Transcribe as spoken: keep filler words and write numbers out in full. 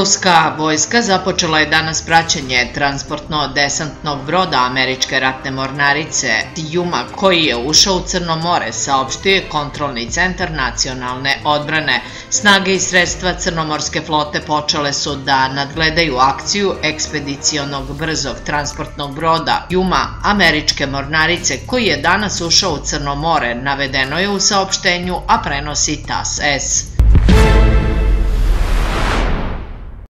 Ruska vojska započela je danas praćenje transportno-desantnog broda američke ratne mornarice Yuma koji je ušao u Crno more, saopštio je kontrolni centar nacionalne odbrane. Snage i sredstva crnomorske flote počele su da nadgledaju akciju ekspedicionog brzog transportnog broda Yuma američke mornarice koji je danas ušao u Crno more, navedeno je u saopštenju, a prenosi T A S S.